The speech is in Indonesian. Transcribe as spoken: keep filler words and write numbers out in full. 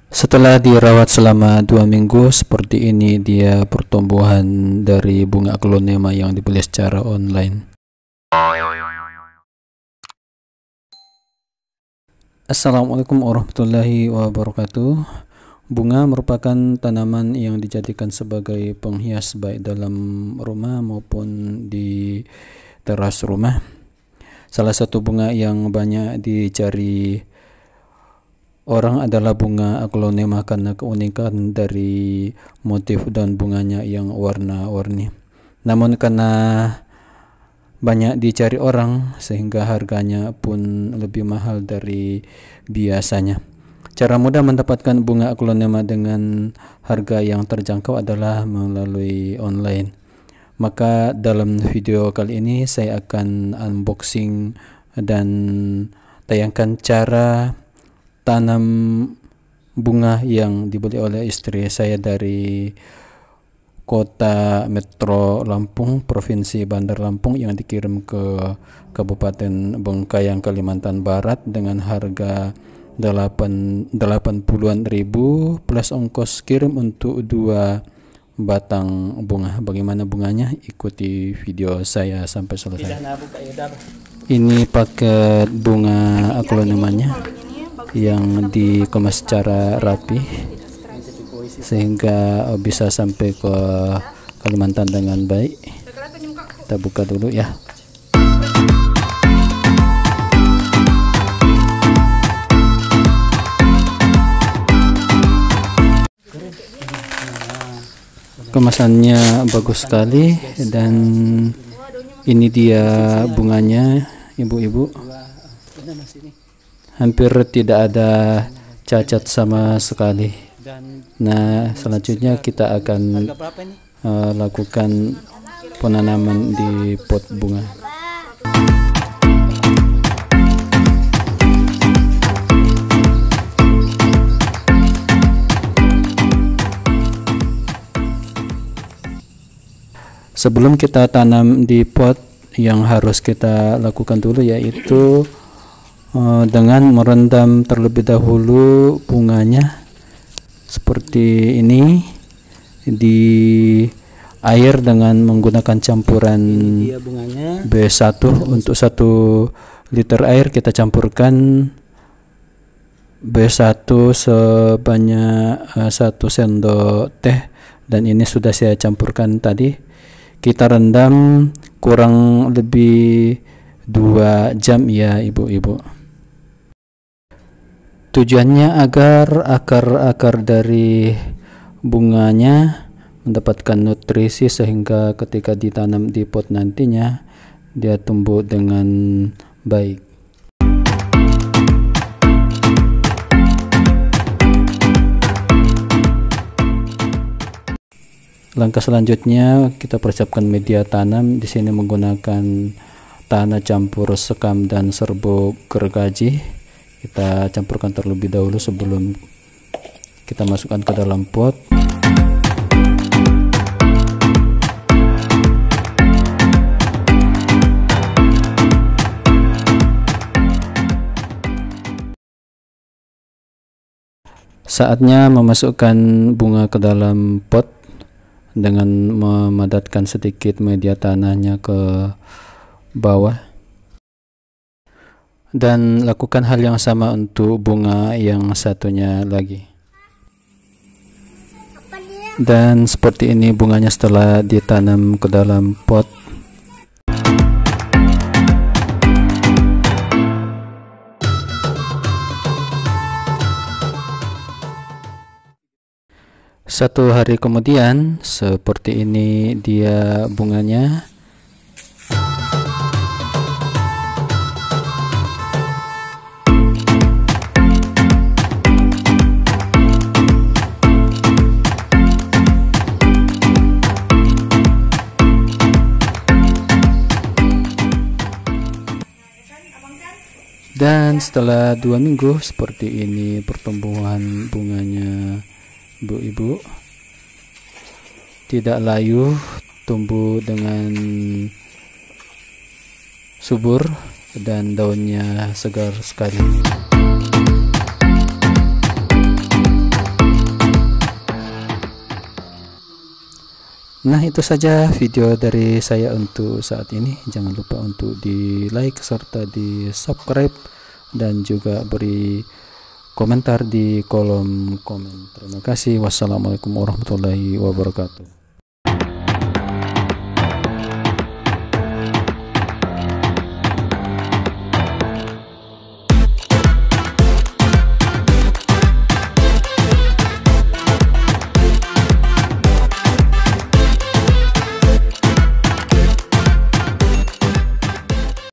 Setelah dirawat selama dua minggu, seperti ini dia pertumbuhan dari bunga aglonema yang dibeli secara online. Assalamualaikum warahmatullahi wabarakatuh. Bunga merupakan tanaman yang dijadikan sebagai penghias baik dalam rumah maupun di teras rumah. Salah satu bunga yang banyak dicari orang adalah bunga aglonema karena keunikan dari motif daun bunganya yang warna-warni. Namun karena banyak dicari orang sehingga harganya pun lebih mahal dari biasanya. Cara mudah mendapatkan bunga aglonema dengan harga yang terjangkau adalah melalui online. Maka dalam video kali ini saya akan unboxing dan tayangkan cara tanam bunga yang dibeli oleh istri saya dari Kota Metro Lampung, Provinsi Bandar Lampung, yang dikirim ke Kabupaten Bengkayang, Kalimantan Barat dengan harga delapan puluhan ribu plus ongkos kirim untuk dua batang bunga. Bagaimana bunganya? Ikuti video saya sampai selesai. Ini paket bunga aglonemanya yang dikemas secara rapi sehingga bisa sampai ke Kalimantan dengan baik. Kita buka dulu ya. Kemasannya bagus sekali dan ini dia bunganya, ibu-ibu. Hampir tidak ada cacat sama sekali. Nah, selanjutnya kita akan uh, lakukan penanaman di pot bunga. Sebelum kita tanam di pot, yang harus kita lakukan dulu yaitu uh, dengan merendam terlebih dahulu bunganya seperti ini di air dengan menggunakan campuran B satu. Untuk satu liter air kita campurkan B satu sebanyak uh, satu sendok teh, dan ini sudah saya campurkan tadi. Kita rendam kurang lebih dua jam ya ibu-ibu. Tujuannya agar akar-akar dari bunganya mendapatkan nutrisi sehingga ketika ditanam di pot nantinya dia tumbuh dengan baik. Langkah selanjutnya kita persiapkan media tanam. Di sini menggunakan tanah campur sekam dan serbuk gergaji. Kita campurkan terlebih dahulu sebelum kita masukkan ke dalam pot. Saatnya memasukkan bunga ke dalam pot dengan memadatkan sedikit media tanahnya ke bawah, dan lakukan hal yang sama untuk bunga yang satunya lagi. Dan seperti ini bunganya setelah ditanam ke dalam pot. Satu hari kemudian seperti ini dia bunganya. Dan setelah dua minggu seperti ini pertumbuhan bunganya ibu-ibu. Tidak layu, tumbuh dengan subur dan daunnya segar sekali. Nah, itu saja video dari saya untuk saat ini. Jangan lupa untuk di like serta di subscribe dan juga beri komentar di kolom komen. Terima kasih. Wassalamualaikum warahmatullahi wabarakatuh.